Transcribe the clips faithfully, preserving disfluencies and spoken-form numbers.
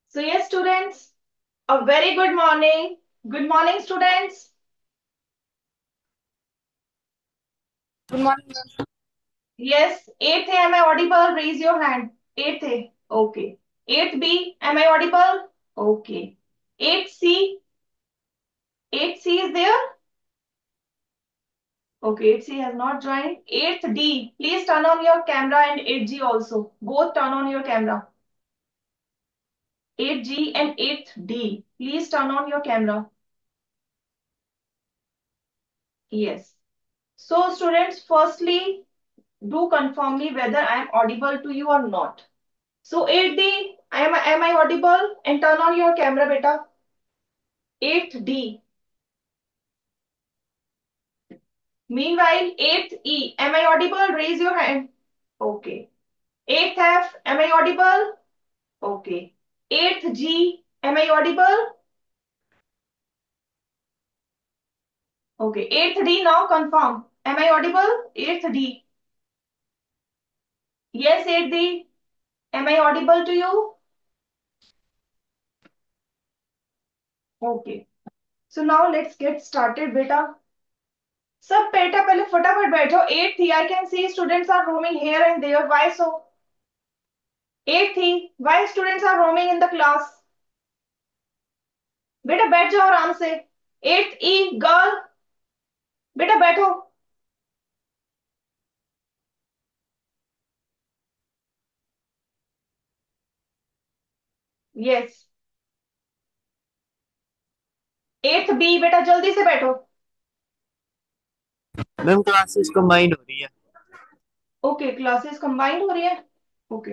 So yes, students, a very good morning. Good morning, students. Good morning. Yes, eighth A, am I audible? Raise your hand. eighth A, okay. eighth B, am I audible? Okay. eighth C, eighth C is there? Okay, eighth C has not joined. eighth D, please turn on your camera and eighth G also. Both turn on your camera. eighth G and eighth D, please turn on your camera. Yes. So students, firstly, do confirm me whether I am audible to you or not. So eighth D, am, am I audible? And turn on your camera, beta. eighth D. Meanwhile, eighth E, am I audible? Raise your hand. Okay. eighth F, am I audible? Okay. eighth G, am I audible? Okay. eighth D, now confirm. Am I audible? eighth D. Yes, eighth D. Am I audible to you? Okay. So now let's get started, beta. सब बेटा पहले फटाफट बैठो. eighth थी. I can see students are roaming here and there. Why so? eighth थी. Why students are roaming in the class? बेटा बैठ जाओ आराम से. eighth E girl, बेटा बैठो. Yes. eighth B, बेटा जल्दी से बैठो. मैम क्लासेस कंबाइंड हो रही है। ओके, क्लासेस कंबाइंड हो रही है. ओके.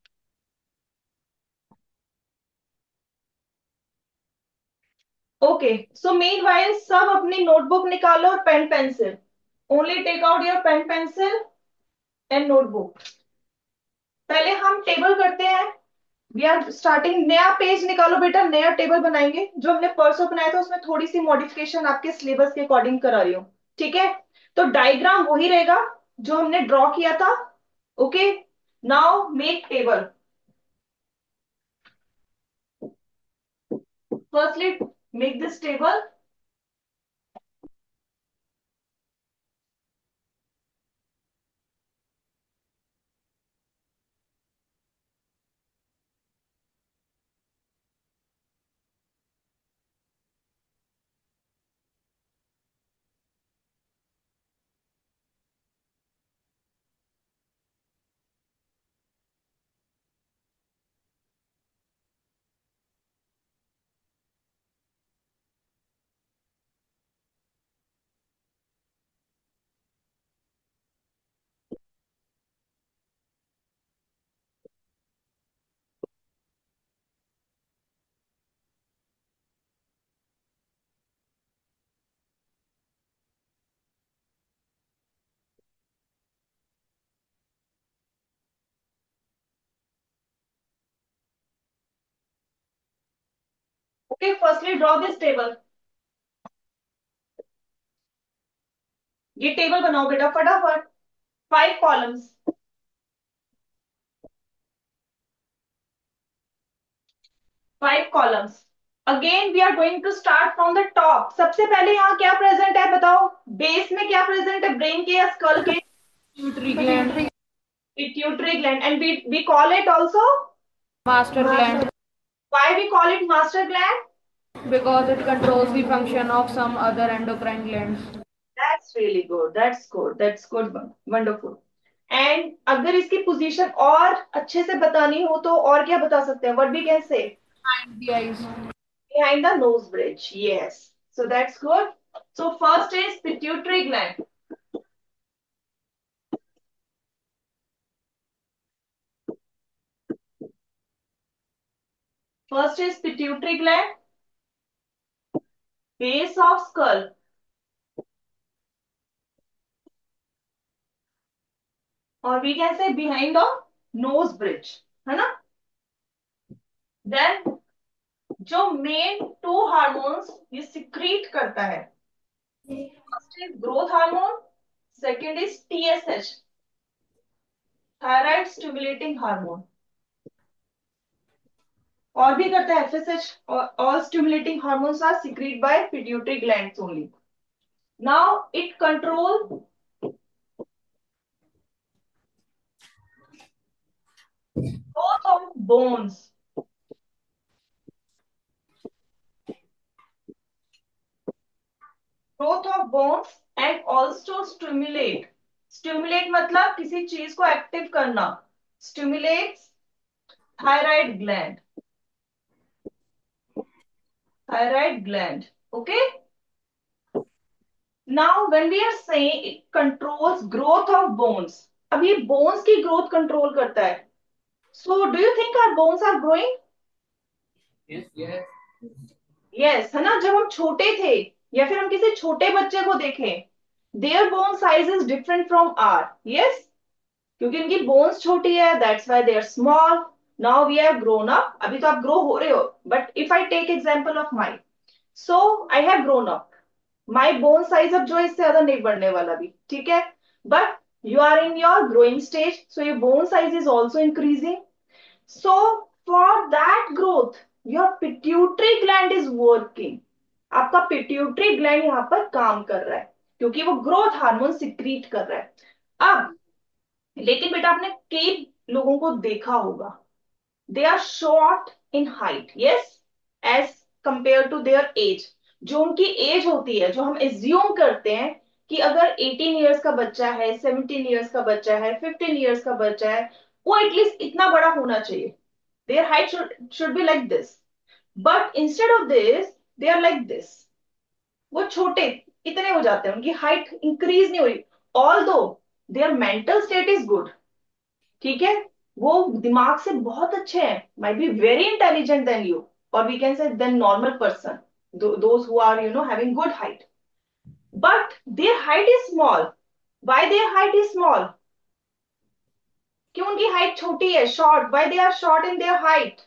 ओके, सो मीनवाइल सब अपनी नोटबुक निकालो और pen pencil. Only take out your pen pencil and notebook. पहले हम टेबल करते हैं. We are starting. नया पेज निकालो बेटा. नया टेबल बनाएंगे. जो हमने परसों बनाया था उसमें थोड़ी सी मॉडिफिकेशन आपके सिलेबस के अकॉर्डिंग करा रही हूँ. ठीक है. तो डायग्राम वही रहेगा जो हमने ड्रॉ किया था. Okay. Now make table. Firstly make this table. Okay, firstly draw this table. ये टेबल बनाओ बेटा फटाफट. Five columns. Five columns. Again we are going to start from the top. सबसे पहले यहाँ क्या प्रेजेंट है बताओ. बेस में क्या प्रेजेंट है? ब्रेन के या स्कल के? Pituitary gland, pituitary gland. And we we call it also. master gland, Why we call it master gland? because it controls the function of some other endocrine glands. That's really good. That's good. That's good one. Wonderful. And अगर इसकी position और अच्छे से बतानी हो तो और क्या बता सकते हैं? What we can say? Behind the eyes. Behind the nose bridge. Yes. So that's good. So first is pituitary gland. First is pituitary gland. Base of skull. Or we can say behind the nose bridge. है ना? Then जो main two hormones ये secrete करता है. First is growth hormone. Second is TSH, thyroid stimulating hormone. और भी करता है FSH. All stimulating hormones are secrete by pituitary glands only. Now it control growth of bones, growth of bones and also stimulate, stimulate मतलब किसी चीज को active करना, stimulates thyroid gland, thyroid gland, okay. Now when we are saying it controls growth of bones, अब ये bones की growth control करता है. So do you think our bones are growing? Yes, yes. Yes, है ना. जब हम छोटे थे या फिर हम किसी छोटे बच्चे को देखें, their bone size is different from our. Yes, क्योंकि इनकी बोन्स छोटी है, that's why they are small. Now we have grown up. अभी तो आप ग्रो हो रहे हो, but if I take example of my, so I have grown up. My bone size अब जो है इससे ज्यादा नहीं बढ़ने वाला भी, ठीक है. But you are in your growing stage, so your bone size is also increasing. So for that growth your pituitary gland is working. आपका पिट्यूटरी ग्लैंड यहाँ पर काम कर रहा है, क्योंकि वो ग्रोथ हार्मोन सिक्रीट कर रहा है. अब लेकिन बेटा आपने कई लोगों को देखा होगा, they are short in height, yes, as compare to their age. जो उनकी एज होती है, जो हम एज्यूम करते हैं कि अगर एटीन इयर्स का बच्चा है, सेवनटीन इयर्स का बच्चा है, फिफ्टीन इयर्स का बच्चा है, वो एटलीस्ट इतना बड़ा होना चाहिए. Their height should should be like this. But instead of this they are like this. वो छोटे इतने हो जाते हैं, उनकी हाइट इंक्रीज नहीं हो रही. Although their mental state is good, ठीक है, वो दिमाग से बहुत अच्छे हैं, might be very intelligent than you, और we can say than normal person, those who are you know having good height. But their height is small. Why their height is small? क्यों उनकी हाइट छोटी है, short? Why they are short in their height?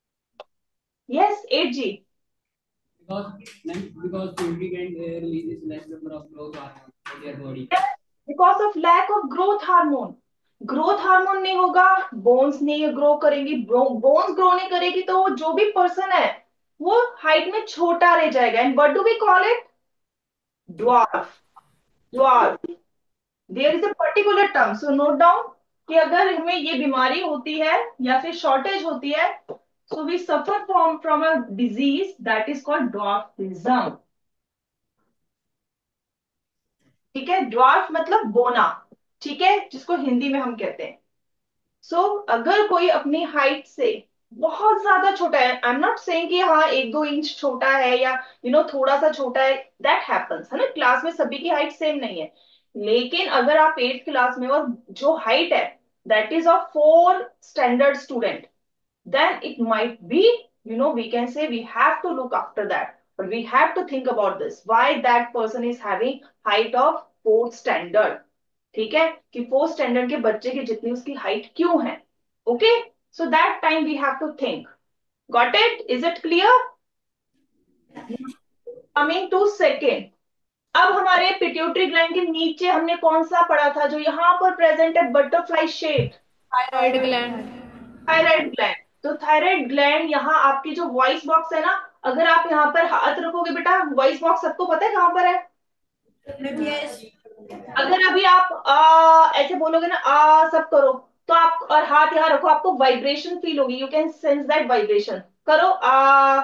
Yes, at G. Because because pituitary gland uh, releases less number of growth hormones in their body. Because of lack of growth hormone. Growth hormone नहीं होगा, bones नहीं grow करेंगी. Bones grow नहीं करेगी तो जो भी person है वो हाइट में छोटा रह जाएगा. And what do we call it? Dwarf. Dwarf. There is a particular term, so note down कि अगर हमें ये बीमारी होती है या फिर शॉर्टेज होती है, so we suffer from from a disease that is called dwarfism. ठीक है, ड्वार्फ मतलब बोना, ठीक है, जिसको हिंदी में हम कहते हैं. सो so, अगर कोई अपनी हाइट से बहुत ज्यादा छोटा है, आई एम नॉट सेइंग कि हाँ एक दो इंच छोटा है या यू नो थोड़ा सा छोटा है, दैट हैपेंस, है ना. क्लास में सभी की हाइट सेम नहीं है. लेकिन अगर आप एट्थ क्लास में और जो हाइट है that is of four standard student, then it might be, you know, we can say we have to look after that, but we have to think about this, why that person is having height of fourth standard. ठीक है, कि fourth standard के बच्चे की जितनी उसकी height क्यों है. Okay, so that time we have to think. Got it? Is it clear? Coming to second. अब हमारे पिट्यूटरी ग्लैंड के नीचे हमने कौन सा पढ़ा था जो यहाँ पर प्रेजेंट है, butterfly shape? Thyroid gland. Thyroid gland. तो थायराइड ग्लैंड यहाँ आपकी जो वॉइस बॉक्स है ना, अगर आप यहाँ पर हाथ रखोगे बेटा, वॉइस बॉक्स सबको पता है कहाँ पर है? अगर अभी आप आ, ऐसे बोलोगे ना, आ सब करो, तो आप और हाथ यहाँ रखो, आपको वाइब्रेशन फील होगी. You can sense that vibration. करो आ.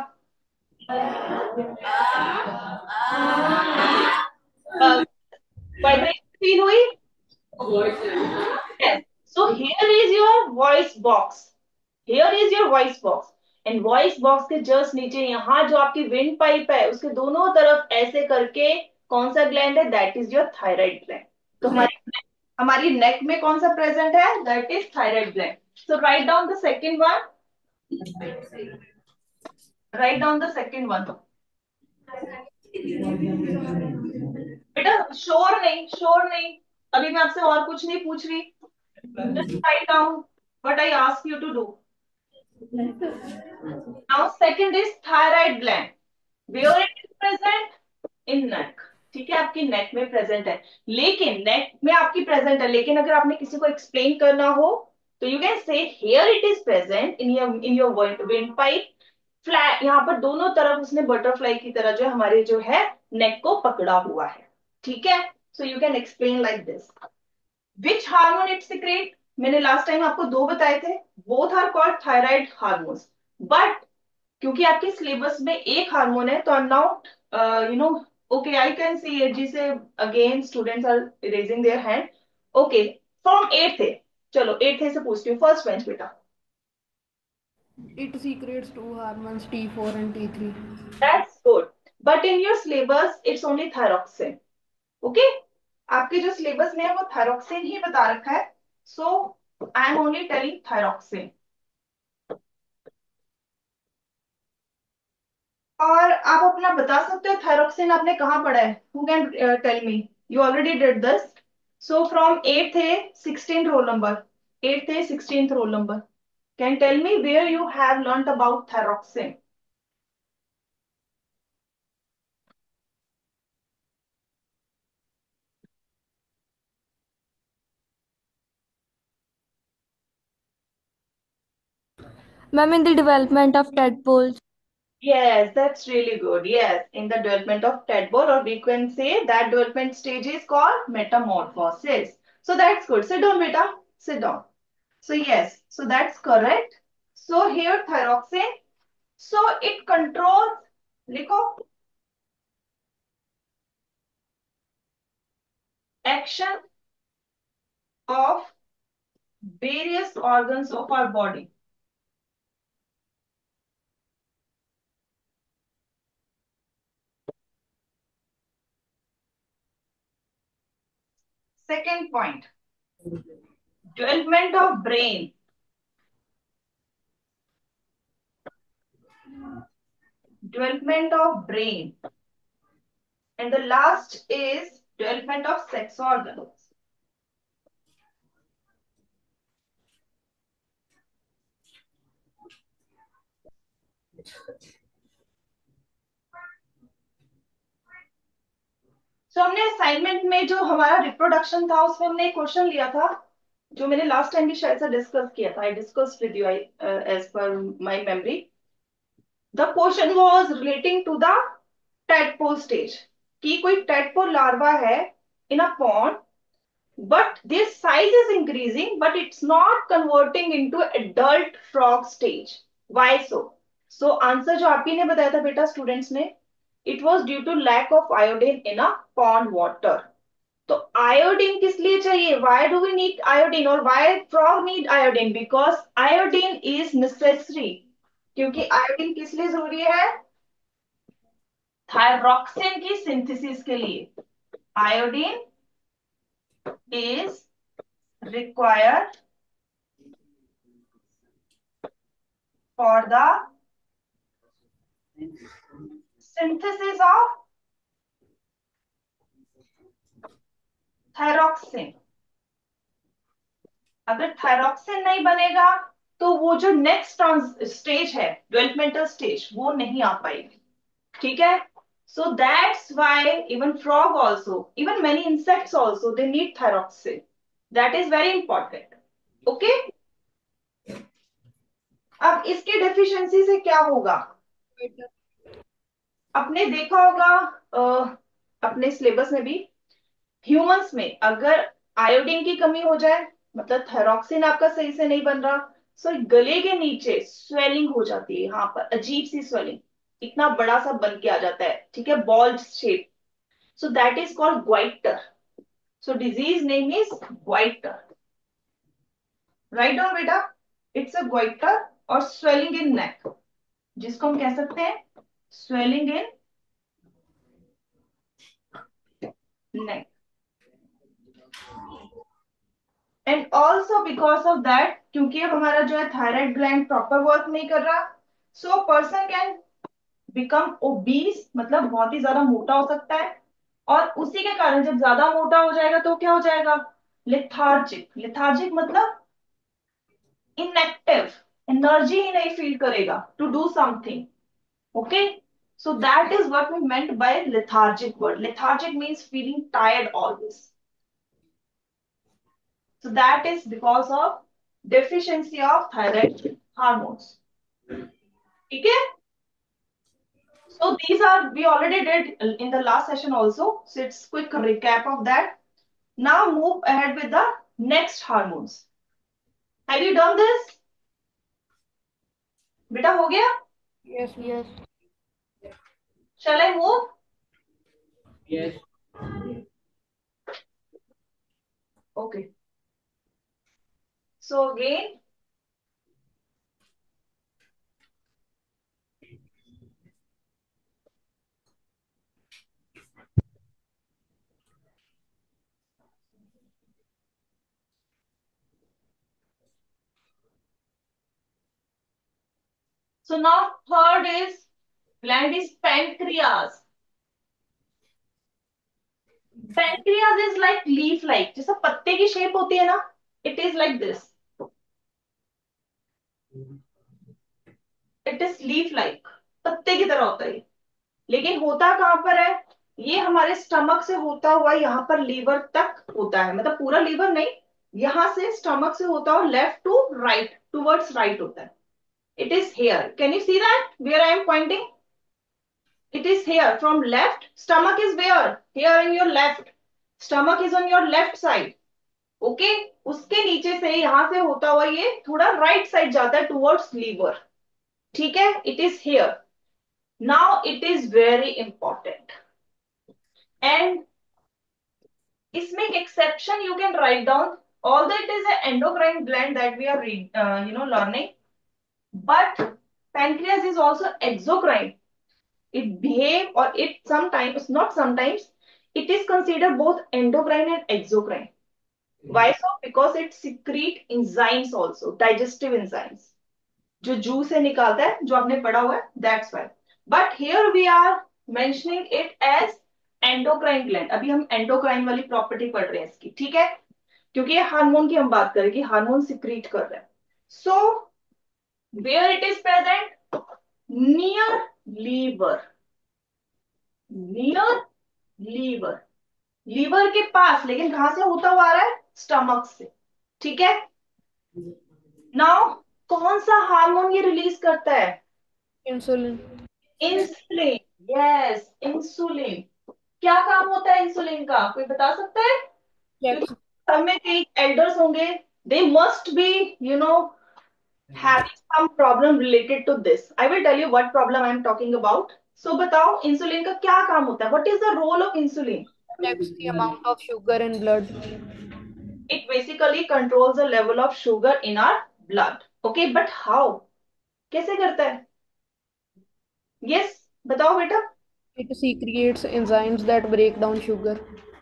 वाइब्रेशन फील हुई? Yes. So here is your voice box. Here is your voice box. And voice box के जस्ट नीचे यहाँ जो आपकी विंड पाइप है उसके दोनों तरफ ऐसे करके कौन सा ग्लैंड है? That is your thyroid gland. तो हमारी हमारी नेक में कौन सा प्रेजेंट है? That is thyroid gland. So write down the second one. Write down the second one. बेटा शोर नहीं, शोर नहीं. अभी मैं आपसे और कुछ नहीं पूछ रही. Just write down what I ask you to do. Now second is thyroid gland. Where it is present? In neck. ठीक है, आपकी नेक में प्रेजेंट है. लेकिन नेक में आपकी प्रेजेंट है, लेकिन अगर आपने किसी को एक्सप्लेन करना हो तो you can say here it is present in your in your windpipe, flat, यहाँ पर दोनों तरफ उसने बटरफ्लाई की तरह जो हमारे जो है नेक को पकड़ा हुआ है। ठीक है, so you can explain like this. Which hormone it secrete, मैंने लास्ट टाइम आपको दो बताए थे, both are called thyroid hormones. But क्योंकि आपके सिलेबस में एक हार्मोन है तो I am not you know, okay I can see it, जिसे again students are raising their hand. Okay, from eighth, चलो एट थे से पूछती हूँ, फर्स्ट बेंच बेटा। It secretes two hormones T four and T three. That's good, but in your syllabus it's only thyroxine. Okay, आपके जो syllabus में है वो थायरोक्सिन ही बता रखा है, so I am only telling thyroxine. और आप अपना बता सकते हो थायरोक्सिन आपने कहाँ पढ़ा है, who can tell me, you already did this. So from eighth sixteen roll number, eighth sixteen roll number, can tell me where you have learned about thyroxine. Ma'am, in the development of tadpoles. Yes, that's really good. Yes, in the development of tadpole, or we can say that development stage is called metamorphosis. So that's good. Sit down, beta. Sit down. So yes, so that's correct. So here thyroxine, so it controls, लिखो, action of various organs of our body. Second point, development of brain. Development of brain. And the last is development of sex organs. तो हमने assignment में जो हमारा reproduction था उसमें हमने एक क्वेश्चन लिया था, जो मैंने लास्ट टाइम भी शायद से डिस्कस किया था, I discuss with you, I as per my memory. The question was relating to the tadpole stage, कि कोई टेडपोल लार्वा है in a pond, but their size is increasing but it's not converting into adult frog stage. Why so? So answer जो आप ही ने बताया था बेटा students ने, it was due to lack of iodine in a pond water. तो iodine किस लिए चाहिए, why do we need iodine, और why frog need iodine, because iodine is necessary. क्योंकि आयोडीन किस लिए जरूरी है, थायरोक्सिन की सिंथेसिस के लिए। Iodine is required for the synthesis of thyroxine. अगर थायरोक्सिन नहीं बनेगा तो वो जो नेक्स्ट स्टेज है, डेवलपमेंटल स्टेज, वो नहीं आ पाएगी। ठीक है, so that's why even frog also, even many insects also, they need thyroxine. That is very important. Okay, अब इसके डेफिशिएंसी से क्या होगा, आपने देखा होगा अ, अपने सिलेबस में भी, ह्यूमंस में अगर आयोडीन की कमी हो जाए, मतलब थायरोक्सिन आपका सही से नहीं बन रहा, सो गले के नीचे स्वेलिंग हो जाती है, यहाँ पर अजीब सी स्वेलिंग, इतना बड़ा सा बन के आ जाता है, ठीक है, ball shape. So that is called goitre. So disease name is goitre. Write down बेटा, इट्स अ ग्वाइटर, और स्वेलिंग इन नेक, जिसको हम कह सकते हैं swelling in neck. And also because of that, क्योंकि अब हमारा जो है थायराइड ग्लैंड प्रॉपर वर्क नहीं कर रहा, so person can become obese, मतलब बहुत ही ज्यादा मोटा हो सकता है। और उसी के कारण जब ज्यादा मोटा हो जाएगा तो क्या हो जाएगा, लेथार्जिक। लेथार्जिक मतलब इनएक्टिव, एनर्जी ही नहीं फील करेगा to do something. Okay, so that is what we meant by lethargic word. Lethargic means feeling tired always. So that is because of deficiency of thyroid hormones. ठीक है, So these are, we already did in the last session also. So it's quick recap of that. Now move ahead with the next hormones. Have you done this? बेटा हो गया? Yes. Yes. Shall I move? Yes. Okay. So again, so now third is gland is pancreas. Pancreas is like leaf like, जैसा पत्ते की shape होती है ना, it is like this. It is leaf like, पत्ते की तरह होता है, लेकिन होता कहाँ पर है? ये हमारे स्टमक से होता हुआ यहाँ पर लीवर तक होता है, मतलब पूरा लीवर नहीं, यहाँ से स्टमक से होता हुआ left to right, towards right होता है. It is here. Can you see that where I am pointing? It is here from left. Stomach is where? Here in your left. Stomach is on your left side. Okay? उसके नीचे से यहां से होता हुआ ये थोड़ा राइट साइड जाता है टुवर्ड्स लीवर. ठीक है? It is here. Now it is very important. And इसमें एक exception you can write down. Although it is an endocrine gland that we are read, uh, you know learning, but pancreas is also exocrine. It behave, or it sometimes, not sometimes, it is considered both endocrine and exocrine. Why so? Because it secrete enzymes also, digestive enzymes, जो जू से निकालता है, जो आपने पढ़ा हुआ है, that's why. But here we are mentioning it as endocrine gland. अभी हम endocrine वाली प्रॉपर्टी पढ़ रहे हैं इसकी, ठीक है? क्योंकि ये हार्मोन की हम बात करें कि हार्मोन सिक्रीट कर रहे हैं. So where it is present? Near liver. Near liver, liver के पास, लेकिन कहां से होता हुआ आ रहा है? स्टमक से. ठीक है? नाउ कौन सा हार्मोन ये रिलीज करता है? Insulin. इंसुलिन. Yes, insulin. क्या काम होता है इंसुलिन का, कोई बता सकता है? क्योंकि Checks. सब में कई एल्डर्स होंगे, they must be you know having some problem related to this. I will tell you what problem I am talking about. So बताओ इंसुलिन का क्या काम होता है? What is the role of insulin? Checks the amount of sugar in blood. It basically controls the level of sugar in our blood. Okay, but how? कैसे करता है? Yes, बताओ बेटा. It secretes enzymes that break down sugar.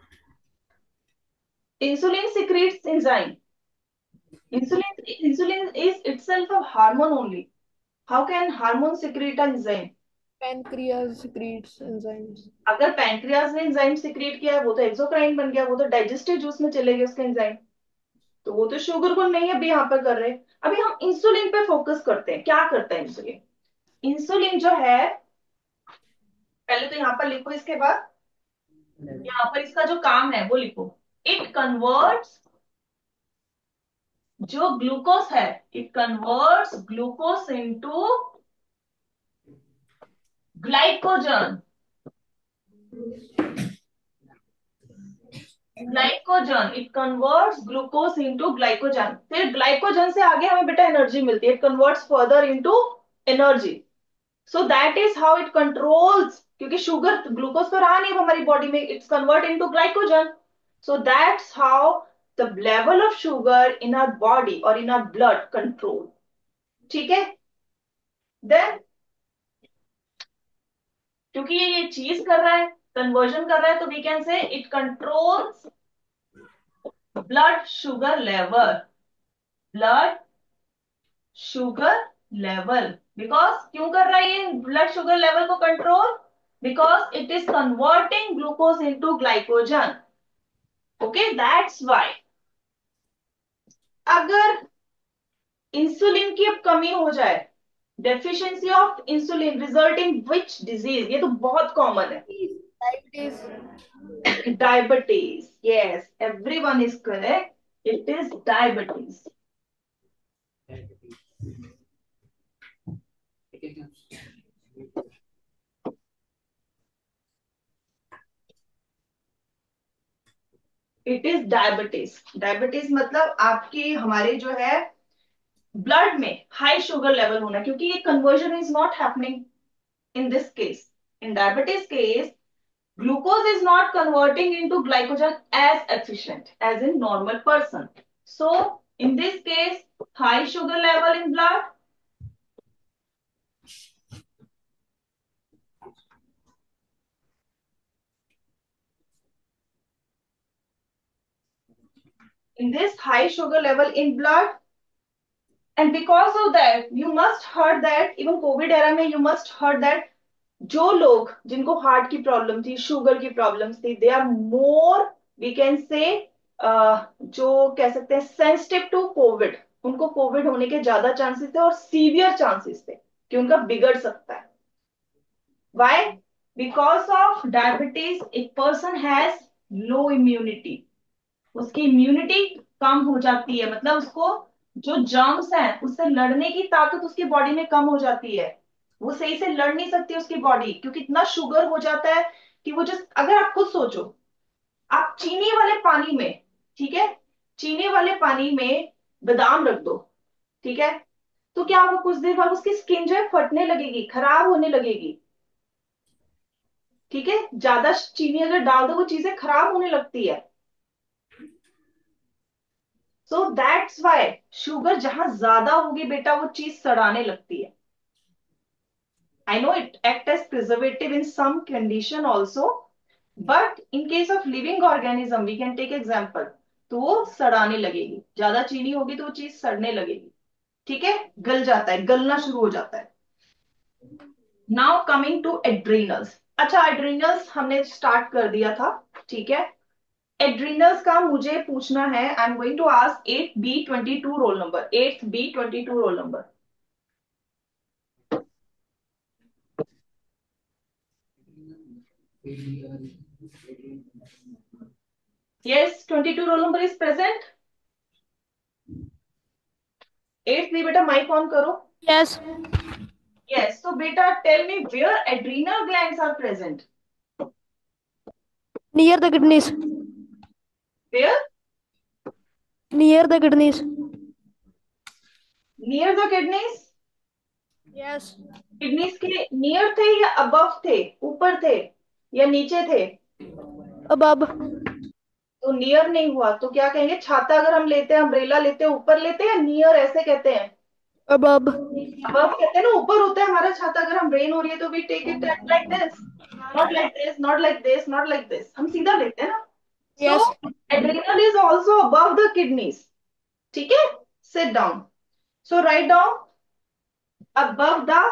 Insulin secretes enzyme. Insulin, insulin is itself a hormone only. How can hormone secrete an enzyme? Pancreas secretes enzymes. अगर pancreas ने enzyme secrete किया है, वो तो एक्सोक्राइन बन गया, वो तो डाइजेस्टिव जूस में चले गए उसके एंजाइम, तो वो तो शुगर को नहीं अभी यहाँ पर कर रहे. अभी हम इंसुलिन पे फोकस करते हैं. क्या करता है इंसुलिन? इंसुलिन जो है, पहले तो यहाँ पर लिखो, इसके बाद यहाँ पर इसका जो काम है वो लिखो. इट कन्वर्ट्स, जो ग्लूकोज है, it converts glucose into glycogen. Glycogen, it converts glucose into glycogen. फिर ग्लाइकोजन से आगे हमें बेटा एनर्जी मिलती है. It converts further into energy. So that is how it controls, क्योंकि शुगर, ग्लूकोज तो रहा नहीं हमारी बॉडी में, it's convert into glycogen. So that's how the level of sugar in our body और इन आवर ब्लड कंट्रोल. ठीक है? Then क्योंकि ये ये चीज कर रहा है, कन्वर्जन कर रहा है, तो we can say it controls blood sugar level. Blood sugar level, because क्यों कर रहा है ये ब्लड शुगर लेवल को control? Because it is converting glucose into glycogen. Okay, that's why. अगर इंसुलिन की अब कमी हो जाए, deficiency of insulin result in which disease? ये तो बहुत कॉमन है. Diabetes. Diabetes. Yes, everyone is correct. It is diabetes. It is diabetes. Diabetes मतलब आपकी हमारे जो है ब्लड में हाई शुगर लेवल होना, क्योंकि ये conversion is not happening in this case. In diabetes case glucose is not converting into glycogen as efficient as in normal person. So in this case, high sugar level in blood, in this high sugar level in blood, and because of that you must heard that even covid era mein you must heard that जो लोग जिनको heart की problem थी, sugar की problem थी, they are more we can say जो कह सकते हैं सेंसिटिव टू कोविड। उनको कोविड होने के ज्यादा चांसेस थे और सीवियर चांसेस थे कि उनका बिगड़ सकता है। वाई? बिकॉज ऑफ डायबिटीज एक पर्सन हैज लो इम्यूनिटी, उसकी इम्यूनिटी कम हो जाती है, मतलब उसको जो जर्म्स हैं उससे लड़ने की ताकत उसकी बॉडी में कम हो जाती है। वो सही से लड़ नहीं सकती उसकी बॉडी, क्योंकि इतना शुगर हो जाता है कि वो जिस अगर आप खुद सोचो, आप चीनी वाले पानी में, ठीक है, चीनी वाले पानी में बादाम रख दो, ठीक है, तो क्या होगा, कुछ देर बाद उसकी स्किन जो है फटने लगेगी, खराब होने लगेगी। ठीक है, ज्यादा चीनी अगर डाल दो वो चीजें खराब होने लगती है। सो दैट्स वाई शुगर जहां ज्यादा होगी बेटा वो चीज सड़ाने लगती है। I know it act as preservative in some condition also, but in case of living organism we can take example, तो वो सड़ाने लगेगी, ज्यादा चीनी होगी तो वो चीज सड़ने लगेगी। ठीक है, गल जाता है, गलना शुरू हो जाता है। Now coming to adrenals. अच्छा, एड्रीनल्स हमने स्टार्ट कर दिया था, ठीक है। एड्रीनल्स का मुझे पूछना है, I am going to ask eight B twenty two roll number, eight B twenty two roll number. Yes, twenty two roll number is present. Eight B बेटा माइक ऑन करो। Yes. यस, तो बेटा tell me where adrenal glands are present. Near the kidneys. वेयर? Near the kidneys. Near the kidneys. Yes. Kidneys के near the या above थे, ऊपर थे या नीचे थे? Above. तो नियर नहीं हुआ तो क्या कहेंगे, छाता अगर हम लेते हैं, अम्ब्रेला लेते हैं, ऊपर लेते हैं या नियर ऐसे कहते हैं? Above. अबव कहते हैं ना, ऊपर होता है हमारा छाता। अगर हम रेन हो रही है तो we take it like this, not like this, not like this, not like this, हम सीधा लेते हैं ना। So Yes. Adrenal is also above the kidneys. ठीक है, sit down. So write down above the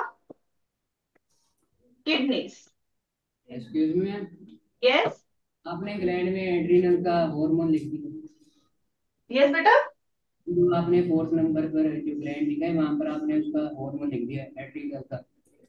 kidneys. Excuse me ma'am, yes, आपने gland में adrenal का हार्मोन लिख दिया। यस बेटा। जो आपने फोर्थ नंबर पर जो ग्लैंड लिखा है वहां पर आपने उसका हार्मोन लिख दिया एड्रीनल का।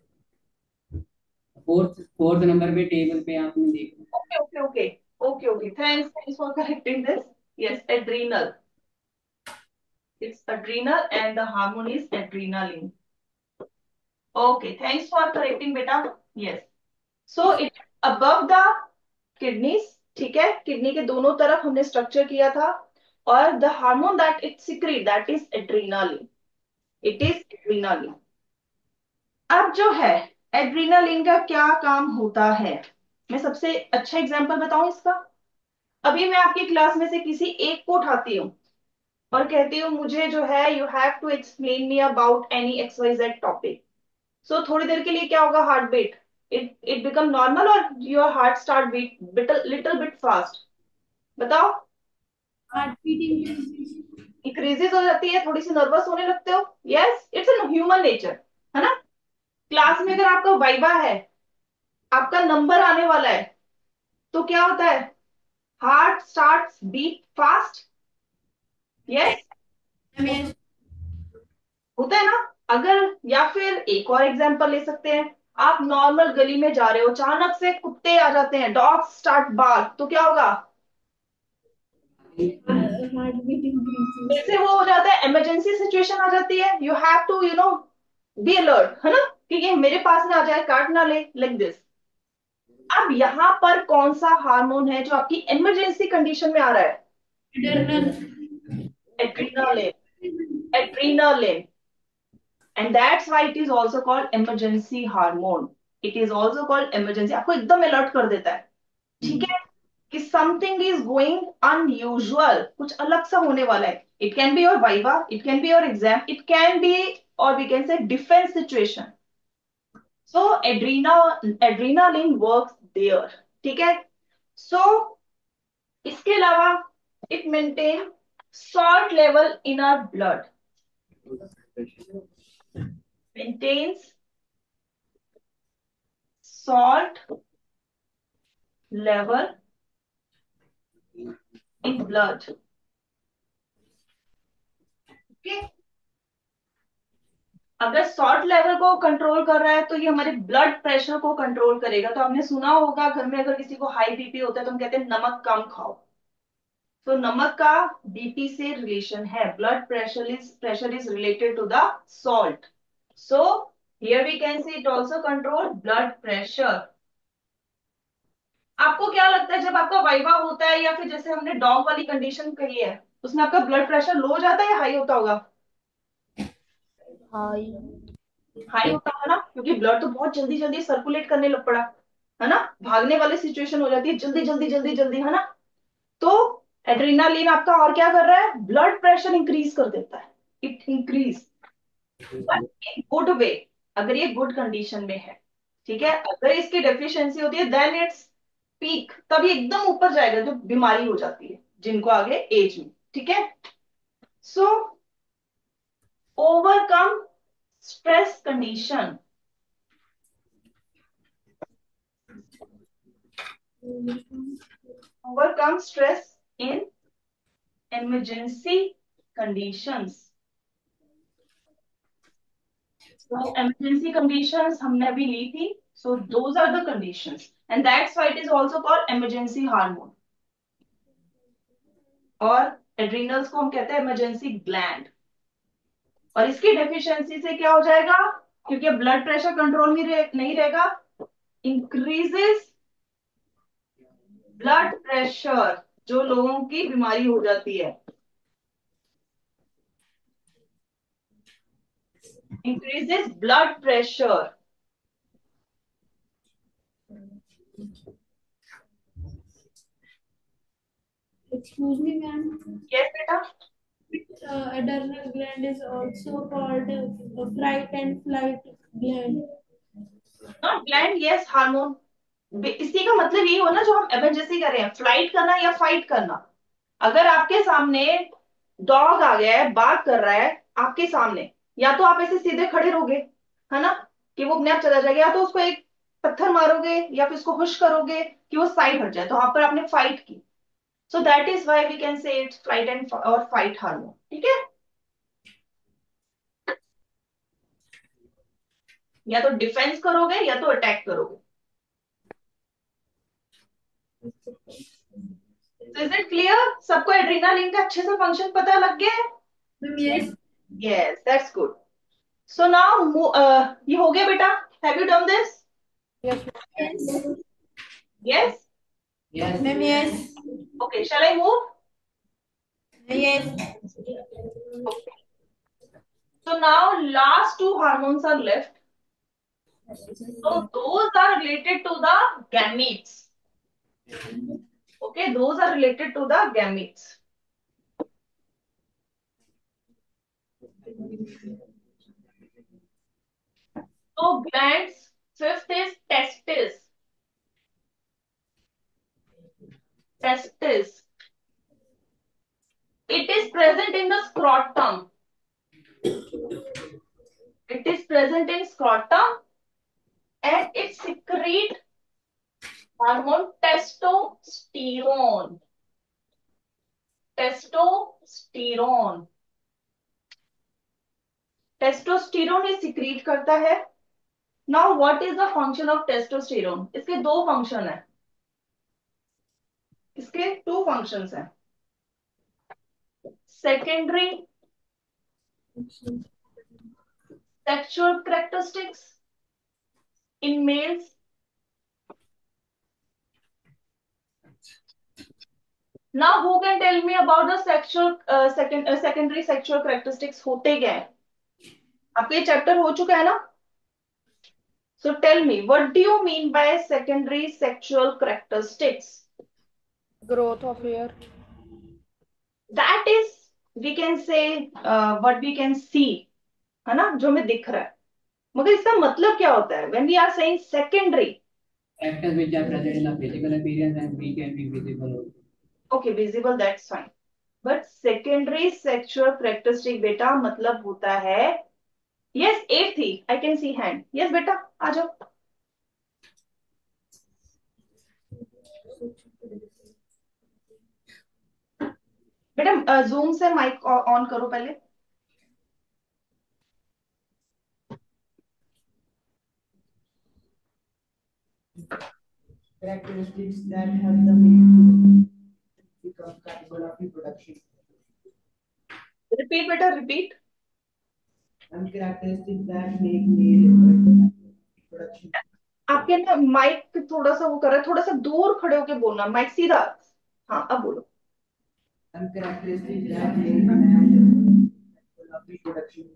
फोर्थ फोर्थ नंबर पे टेबल पे आपने देखा। Okay okay okay okay okay, thanks thanks for correcting this. Yes, adrenal, it's adrenal and the hormone is adrenaline. Okay, thanks for correcting beta. Yes, so it above the kidneys, ठीक है, kidney के दोनों तरफ हमने structure किया था, और the hormone that it secrete that is adrenaline, it is adrenaline. अब जो है एड्रीनालिन का क्या काम होता है, मैं सबसे अच्छा एग्जांपल बताऊं इसका। अभी मैं आपकी क्लास में से किसी एक को उठाती हूँ और कहती हूँ मुझे जो है you have to explain me about any X Y Z topic. So थोड़ी देर के लिए क्या होगा, heart beat it it become normal और your heart start beat little bit fast. बताओ, Heart beating. इंक्रीजेस हो जाती है, थोड़ी सी नर्वस होने लगते हो। Yes, it's an human nature, है ना। क्लास में अगर आपका वाइवा है, आपका नंबर आने वाला है, तो क्या होता है, heart start beat fast. Yes, Yes. होता है ना। अगर या फिर एक और एग्जांपल ले सकते हैं, आप नॉर्मल गली में जा रहे हो, अचानक से कुत्ते आ जाते हैं, डॉग स्टार्ट बार्क, तो क्या होगा, Heart beating increases. जैसे वो हो जाता है, इमरजेंसी सिचुएशन आ जाती है, you have to you know be alert, है ना, कि ये मेरे पास ना आ जाए, काट ना ले, लाइक दिस। अब यहाँ पर कौन सा हार्मोन है जो आपकी इमरजेंसी कंडीशन में आ रहा है? Adrenaline. Adrenaline. And that's why it is also called emergency hormone. It is also called emergency. आपको एकदम अलर्ट कर देता है, ठीक है, कि समथिंग इज गोइंग अनयूजुअल, कुछ अलग सा होने वाला है. It can be your viva, it can be your exam, it can be, और we can say defence situation. So adrena adrenaline works there, ठीक है. सो इसके अलावा it maintain salt level in our blood. Maintains salt level in blood. Okay? अगर salt level को control कर रहा है तो ये हमारे ब्लड प्रेशर को कंट्रोल करेगा. तो आपने सुना होगा घर में अगर किसी को हाई बीपी होता है तो हम कहते हैं नमक कम खाओ. तो नमक का बीपी से रिलेशन है. Blood pressure is pressure is related to the salt. So here we can see it also control blood pressure. आपको क्या लगता है जब आपका वाइवा होता है या फिर जैसे हमने डॉग वाली कंडीशन कही है, उसमें आपका ब्लड प्रेशर लो हो जाता है या हाई होता होगा? हाई. हाई होता है ना, क्योंकि ब्लड तो बहुत जल्दी जल्दी सर्कुलेट करने लग पड़ा है ना. भागने वाली सिचुएशन हो जाती है, जल्दी जल्दी जल्दी जल्दी, है ना. तो एड्रेनालिन आपका और क्या कर रहा है? ब्लड प्रेशर इंक्रीज कर देता है. It increase in good way, अगर ये गुड कंडीशन में है, ठीक है. अगर इसकी डेफिशिएंसी होती है देन इट्स पीक, तब ये एकदम ऊपर जाएगा जो बीमारी हो जाती है जिनको आगे एज में, ठीक है. So overcome stress condition. Overcome stress in emergency conditions. So emergency conditions हमने अभी ली थी. So those are the conditions, and that's why it is also called emergency hormone. और adrenals को हम कहते हैं emergency gland. और इसकी डेफिशिएंसी से क्या हो जाएगा? क्योंकि ब्लड प्रेशर कंट्रोल में रहे, नहीं रहेगा, इंक्रीजेस ब्लड प्रेशर, जो लोगों की बीमारी हो जाती है. Increases blood pressure. Excuse me, ma'am. Yes बेटा. Uh, adrenal gland is also called uh, fright and flight gland. Not gland, yes hormone. इसी का मतलब ये हो ना जो हम इमरजेंसी कर रहे हैं, फ्लाइट करना या फाइट करना. अगर आपके सामने डॉग आ गया है, बात कर रहा है आपके सामने, या तो आप ऐसे सीधे खड़े रहोगे, है ना, कि वो अपने आप चला जाएगा, या तो उसको एक पत्थर मारोगे या फिर उसको खुश करोगे कि वो साइड हट जाए. तो वहां पर आपने फाइट की. So that is why we can say it's flight and और फाइट हार्मोन, ठीक है. या तो डिफेंस करोगे या तो अटैक करोगे. Is it clear? सबको एड्रेनालिन का अच्छे से फंक्शन पता लग गया है? Ma'am, yes. Yes, that's good. So now ये हो गया बेटा. Have you done this? Yes. Yes. Yes. Ma'am, yes. Okay, shall I move? Yes. Okay. So now last two hormones are left. So those are related to the gametes. Okay, those are related to the gametes. So glands, fifth is testis. Testis. It is present in the scrotum. It is present in scrotum and it secretes hormone testosterone. Testosterone. Testosterone ये secrete करता है. Now what is the function of testosterone? इसके दो function है. इसके two functions हैं. Secondary sexual characteristics in males now who can tell me about the sexual second secondary sexual characteristics होते क्या है? आपका ये चैप्टर हो चुका है ना? So tell me what do you mean by secondary sexual characteristics? Growth of hair. That is we can say what we can see, है ना, जो हमें दिख रहा है। मगर इसका मतलब क्या होता है when we are saying secondary? Factors which are present in the physical appearance and we can be visible also. Okay, visible, that's fine. But secondary sexual characteristic बेटा मतलब होता है, yes eighth, I can see hand, yes बेटा आ जाओ बेटा। Zoom से mic on करो पहले। Characteristics that have the male to become capable of reproduction. Repeat बेटा, repeat. And characteristics that make male reproduction. आपके ना माइक थोड़ा सा वो कर रहा है, थोड़ा सा दूर खड़े होके बोलना, माइक सीधा। हाँ अब बोलो। And characteristics that make man capable of reproduction.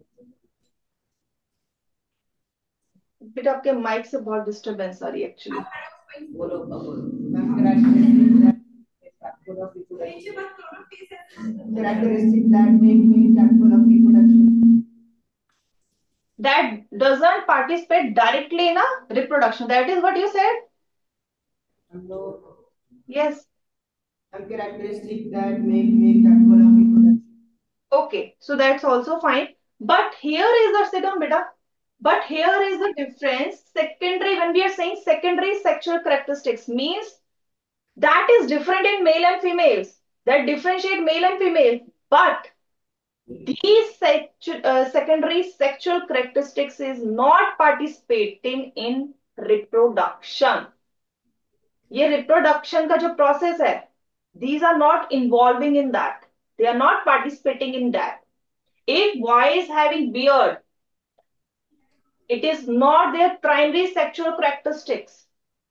बेटा आपके माइक से बहुत डिस्टरबेंस आ रही है एक्चुअली। बोलो अब बोलो। And characteristics that make capable of reproduction. Characteristics that make male capable of reproduction. That doesn't participate directly in a reproduction. That is what you said? And no. Yes. And characteristics that make male capable of reproduction. Okay, so that's also fine. But here is the sit down beta. But here is the difference. Secondary, when we are saying secondary sexual characteristics, means that is different in male and females. That differentiate male and female. But these sexu- uh, secondary sexual characteristics is not participating in reproduction. ये reproduction का जो process है, these are not involving in that. They are not participating in that. If boy is having beard, it is not their primary sexual characteristics.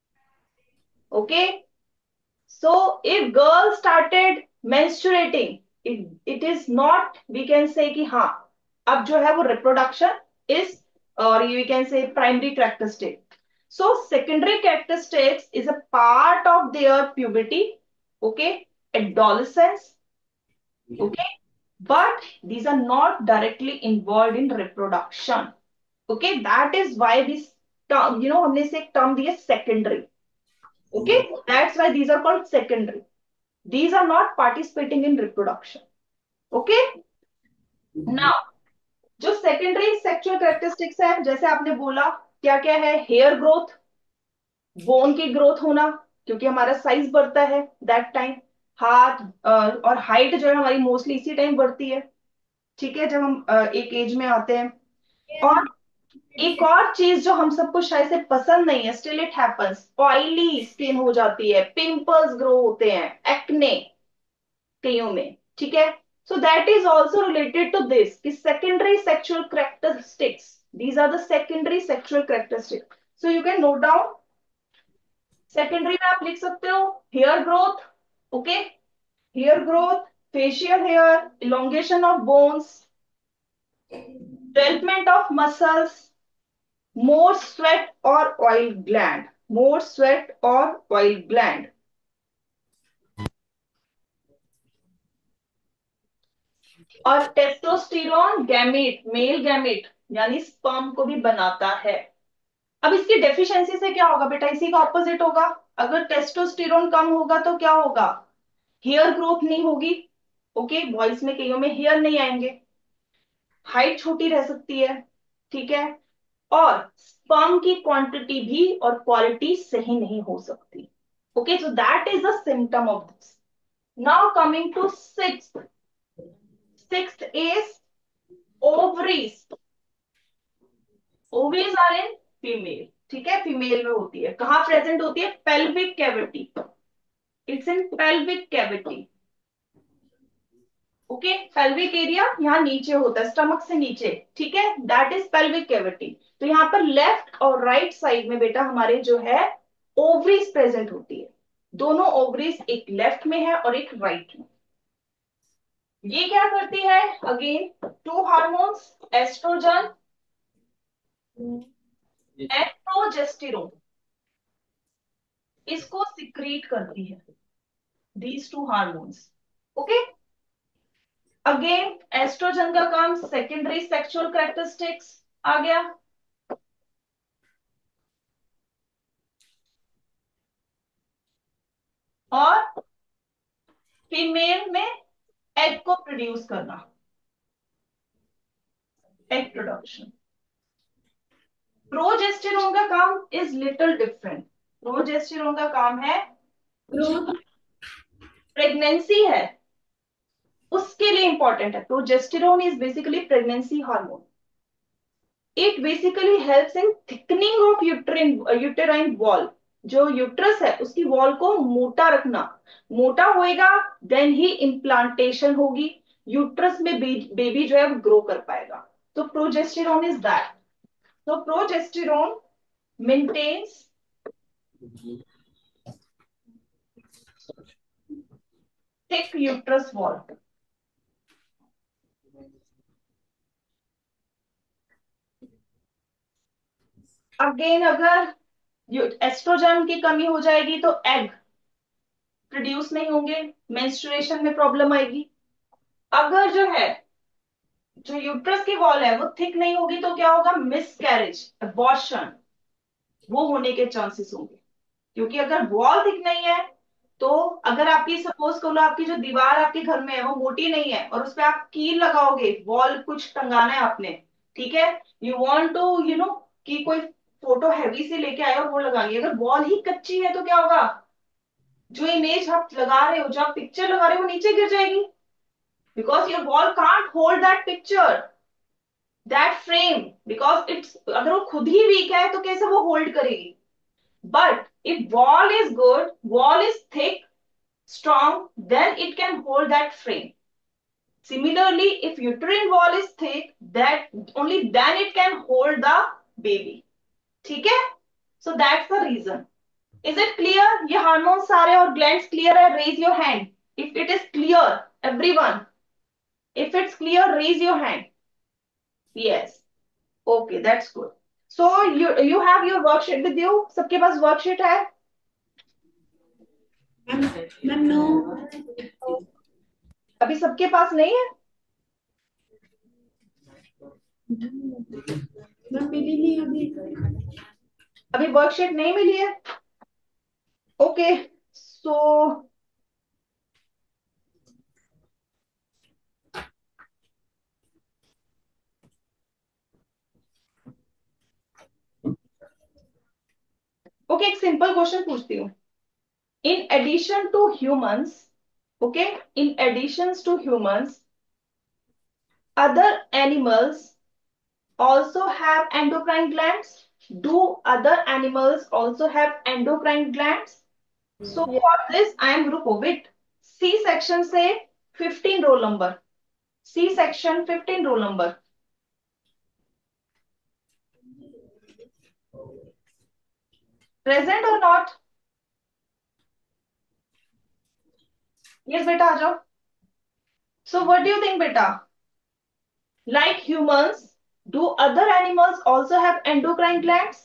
Okay? So if girl started menstruating, it, it is not, we can say कि हाँ अब जो है वो reproduction is, or we can say primary characteristic. So secondary characteristics is a part of their puberty, okay, adolescence, okay, but these are not directly involved in reproduction. Okay, that is why this term, you know, हमने से एक term दिया secondary. Okay, that's why these are called secondary. These are not participating in reproduction. Okay, now जो secondary sexual characteristics है, जैसे आपने बोला क्या क्या है, hair growth, bone की growth होना, क्योंकि हमारा साइज बढ़ता है that time, हाथ अ, और हाइट जो है हमारी मोस्टली इसी टाइम बढ़ती है, ठीक है, जब हम अ, एक एज में आते हैं। और एक और चीज जो हम सबको शायद से पसंद नहीं है, still it happens, oily skin हो जाती है, पिंपल्स ग्रो होते हैं, एक्ने कईयों में, ठीक है। So that is also related to this कि secondary sexual characteristics, these are the secondary sexual characteristics. So you can note down, secondary में आप लिख सकते हो hair growth, okay, hair growth, facial hair, elongation of bones, development of muscles, more sweat or oil gland, more sweat or oil gland, और testosterone gamete, male gamete यानी sperm को भी बनाता है। अब इसकी डेफिशिएंसी से क्या होगा बेटा, इसी का ऑपोजिट होगा। अगर टेस्टोस्टेरोन कम होगा तो क्या होगा, हेयर ग्रोथ नहीं होगी, ओके, बॉयज में कईयों में हेयर नहीं आएंगे, हाइट छोटी रह सकती है, ठीक है, और स्पर्म की क्वांटिटी भी और क्वालिटी सही नहीं हो सकती। Okay, so that is the symptom of this. Now coming to sixth. Sixth is ovaries. Ovaries are in female. ठीक है, फीमेल में होती है, कहाँ प्रेजेंट होती है, pelvic cavity. It's in pelvic cavity. Okay, pelvic area यहाँ नीचे होता है, स्टमक से नीचे, ठीक है, दैट इज pelvic cavity. तो यहाँ पर लेफ्ट और राइट right साइड में बेटा हमारे जो है ओवरीज प्रेजेंट होती है, दोनों ओवरीज एक लेफ्ट में है और एक राइट में। ये क्या करती है? Again two hormones, estrogen and progesterone, इसको सिक्रीट करती है, these two hormones. Okay, again estrogen का काम सेकेंडरी सेक्सुअल कैरेक्टरिस्टिक्स आ गया, और फीमेल में एग को प्रोड्यूस करना, एग प्रोडक्शन। प्रोजेस्टेरोन का काम इज लिटिल डिफरेंट। प्रोजेस्टेरोन का काम है, ग्रोथ प्रेगनेंसी है उसके लिए इंपॉर्टेंट है। Progesterone is basically pregnancy hormone. It basically helps in thickening of uterine uterine wall. जो यूट्रस है उसकी वॉल को मोटा रखना, मोटा होएगा देन ही इम्प्लांटेशन होगी, यूट्रस में बेबी जो है वो ग्रो कर पाएगा। तो प्रोजेस्टेरोन इज दैट। तो progesterone maintains thick uterus wall. Again अगर एस्ट्रोजन की कमी हो जाएगी तो एग प्रोड्यूस नहीं होंगे, मेंस्ट्रुएशन में प्रॉब्लम आएगी। अगर जो है जो यूट्रस की वॉल है वो थिक नहीं होगी तो क्या होगा? मिसकैरेज, अबॉर्शन, वो होने के चांसेस होंगे। क्योंकि अगर वॉल थिक नहीं है तो अगर आपकी सपोज करो आपकी जो दीवार आपके घर में है वो मोटी नहीं है और उस पर आप कील लगाओगे, वॉल कुछ टंगाना है आपने, ठीक है, you want to you know कि कोई फोटो हैवी से लेके आए और वो लगानी है, अगर वॉल ही कच्ची है तो क्या होगा? जो इमेज आप लगा रहे हो, जो आप पिक्चर लगा रहे हो वो नीचे गिर जाएगी, because your wall can't hold that picture, that frame, because it's, अगर वो खुद ही वीक है तो कैसे वो होल्ड करेगी। But if wall is good, wall is thick, strong, then it can hold that frame. Similarly, if uterine wall is thick, that only then it can hold the baby. ठीक है? So that's the reason. Is it clear? ये hormone सारे और glands clear है? Raise your hand. If it is clear, everyone. If it's clear, raise your hand. Yes. Okay, that's good. So you you have your worksheet with you? सबके पास worksheet है? Ma'am no अभी सबके पास नहीं है? Ma'am मिली नहीं अभी। अभी वर्कशीट नहीं मिली है? ओके, सो ओके, एक सिंपल क्वेश्चन पूछती हूँ। In addition to humans, okay, in addition to humans, other animals also have endocrine glands? Do other animals also have endocrine glands? So Yes. for this I am Rupavit. C section से fifteen roll number. C section fifteen roll number. Present or not? Yes बेटा आ जाओ. So what do you think बेटा? Like humans, do other animals also have endocrine glands?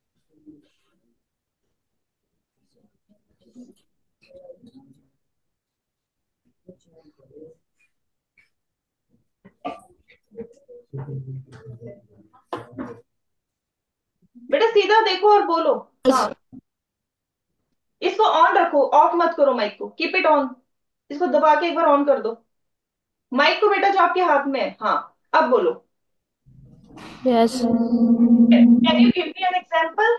बेटा सीधा देखो और बोलो. हाँ, इसको ऑन रखो, ऑफ मत करो माइक को, कीप इट ऑन. इसको दबा के एक बार ऑन कर दो माइक को बेटा जो आपके हाथ में है. हाँ, अब बोलो. Yes. Can you give me an example?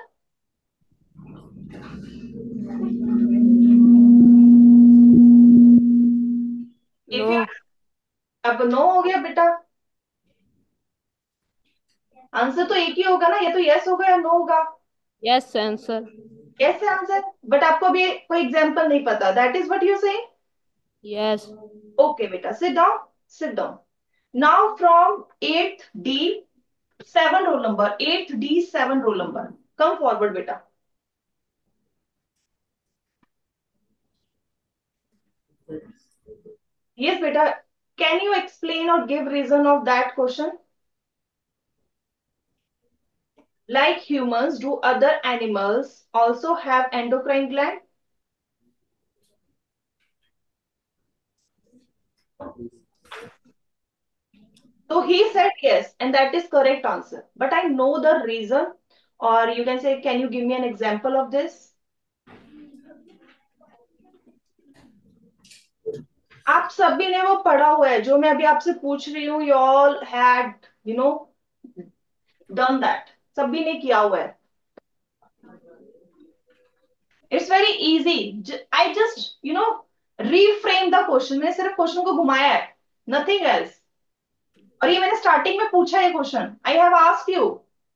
No. अब नो हो गया बेटा. आंसर तो एक ही होगा ना, या तो यस होगा या नो होगा. Yes, answer. Yes answer, but आपको अभी कोई एग्जांपल नहीं पता. That is what you say. Yes. Okay बेटा, sit down, sit down. Now from eighth D seven roll number, eighth D seven roll number, come forward बेटा. Yes, beta. Can you explain or give reason of that question? Like humans, do other animals also have endocrine gland? So he said yes, and that is correct answer. But I know the reason, or you can say, can you give me an example of this? आप सभी ने वो पढ़ा हुआ है जो मैं अभी आपसे पूछ रही हूँ. You all had, you know, done that. सभी ने किया हुआ है. It's very easy. J- I just, you know, reframe the question. मैंने सिर्फ क्वेश्चन को घुमाया है. Nothing else. और ये मैंने स्टार्टिंग में पूछा है question. I have asked you.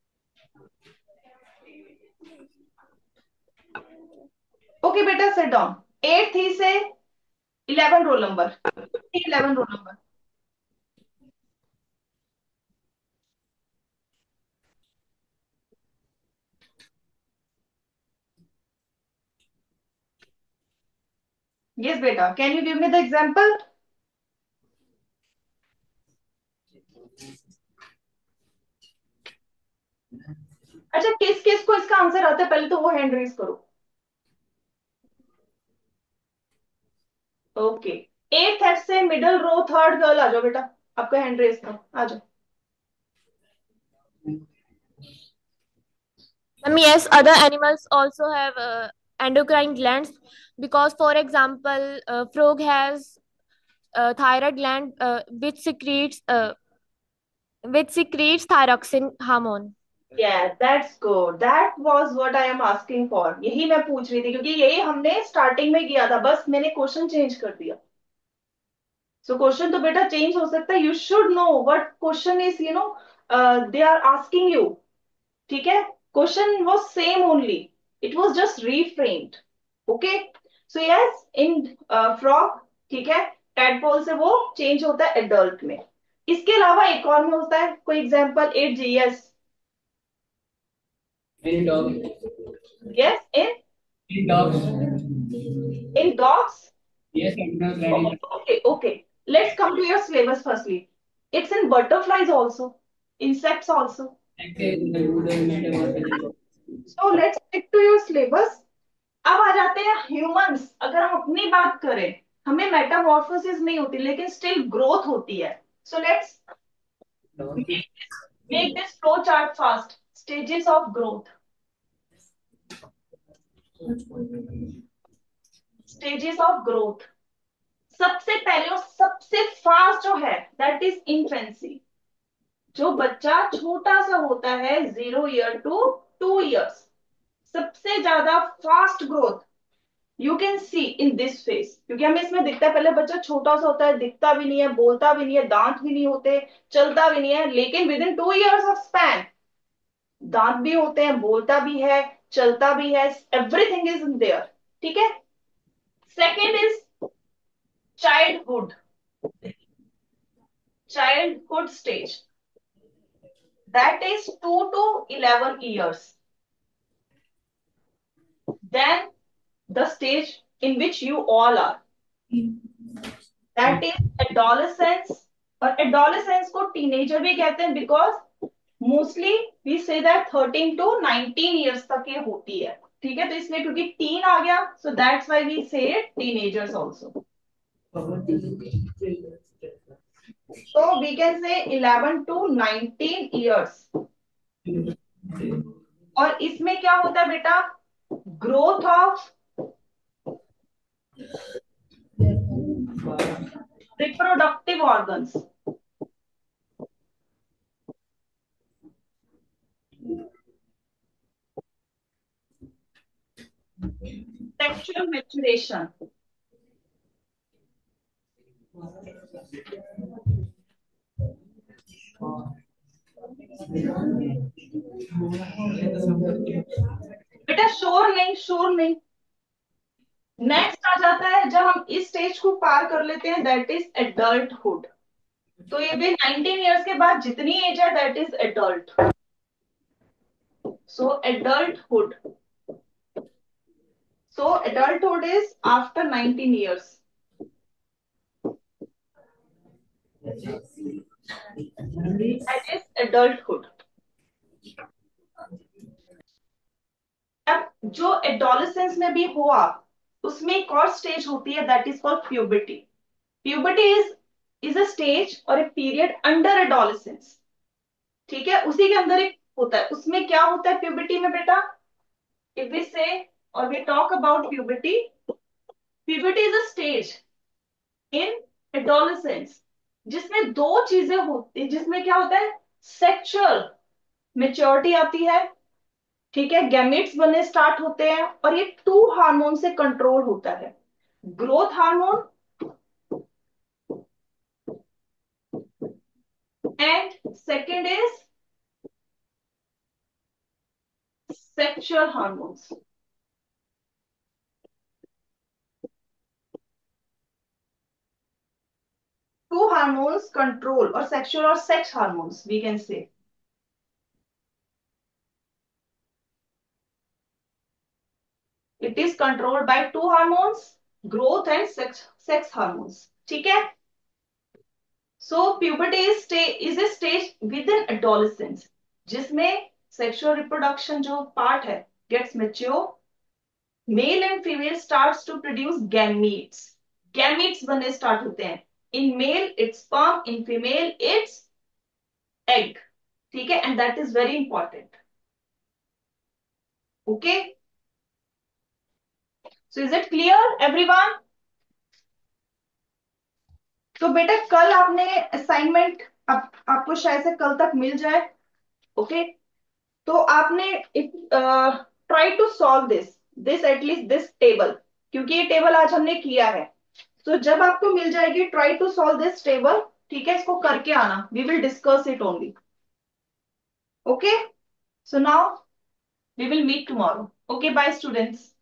Okay, बेटा sit down. एट थी से eleven roll number. Eleven roll number. Yes, बेटा. Can you give me the example? अच्छा, किस किस को इसका आंसर आता है पहले तो वो हैंड रेज करो. ओके. एट एफ से मिडल रो थर्ड गर्ल आ जाओ बेटा. आपका हैंड रेज करो. आ जाओ. Ma'am, yes, other animals also have uh, endocrine glands because, for example, uh, frog has uh, thyroid gland uh, which secretes uh, which secretes thyroxine hormone. Yeah, that's good. That was what I am asking for. यही मैं पूछ रही थी क्योंकि यही हमने starting में किया था. बस मैंने क्वेश्चन चेंज कर दिया. सो क्वेश्चन तो बेटा चेंज हो सकता है. You should know what question is, you know, they are asking you. ठीक है. Question was same only. It was just reframed. Okay. So yes, in frog, ठीक है, टैडपोल से वो चेंज होता है एडल्ट में. इसके अलावा एक और में होता है. कोई example? Eight G. Yes. In dog, yes. In in dogs, in dogs. yes, adrenal gland Okay, okay, okay. Let's come to your syllabus firstly. It's in butterflies also, insects also. is active in the rural metabolic. So let's stick to your syllabus. अब आ जाते हैं humans. अगर हम अपनी बात करें, हमें Metamorphosis नहीं होती लेकिन स्टिल ग्रोथ होती है. So let's make this flow chart fast. Stages of growth. Stages of growth. सबसे पहले और सबसे फास्ट जो है दैट इज इन्फेंसी. जो बच्चा छोटा सा होता है zero year to two years, सबसे ज्यादा fast growth you can see in this phase. क्योंकि हमें इसमें दिखता है पहले बच्चा छोटा सा होता है, दिखता भी नहीं है, बोलता भी नहीं है, दांत भी नहीं होते, चलता भी नहीं है. लेकिन within two years of span दांत भी होते हैं, बोलता भी है, चलता भी है. Everything is in there. ठीक है. Second is childhood. Childhood stage that is two to eleven years. Then the stage in which you all are, that is adolescence. और adolescence को teenager भी कहते हैं because mostly we say that thirteen to nineteen years तक ये होती है. ठीक है. तो इसलिए क्योंकि teen आ गया, so that's why we say it teenagers also. So we can say eleven to nineteen years. और इसमें क्या होता है बेटा? Growth of reproductive organs. Sexual maturation. बेटा शोर नहीं, शोर नहीं. नेक्स्ट आ जाता है जब हम इस स्टेज को पार कर लेते हैं, दैट इज एडल्टहुड. तो ये भी नाइनटीन इयर्स के बाद जितनी एज है that is adult. So adulthood. So adulthood is after nineteen years. That is adulthood. अब जो एडोलेसेंस में भी हो आप, उसमें एक और स्टेज होती है, that is called puberty. Puberty is is a stage और ए पीरियड अंडर एडोलेसेंस। ठीक है, उसी के अंदर एक होता है। उसमें क्या होता है प्यूबर्टी में बेटा? इफ वी से और we talk about puberty, puberty is a stage in adolescence जिसमें दो चीजें होती, जिसमें क्या होता है, सेक्सुअल मेच्योरिटी आती है, ठीक है, गैमेट्स बनने स्टार्ट होते हैं, और ये टू हार्मोन से कंट्रोल होता है, growth hormone and second is sexual hormones. Two hormones control, और सेक्सुअल और sex hormones we can say. It is controlled by two hormones, growth and sex sex hormones. ठीक है, so puberty is is a stage within adolescence जिसमें sexual reproduction जो part है gets mature, male and female starts to produce gametes. Gametes बनने start होते हैं। In male it's sperm, in female it's egg. ठीक है, and that is very important. Okay, so is it clear everyone? तो बेटा कल आपने असाइनमेंट, आप, आपको शायद से कल तक मिल जाए। ओके, तो आपने try to solve this this at least this table, क्योंकि ये टेबल आज हमने किया है। तो जब आपको मिल जाएगी, try to solve this table. ठीक है, इसको करके आना, we will discuss it only. Okay, so now we will meet tomorrow. Okay, bye students.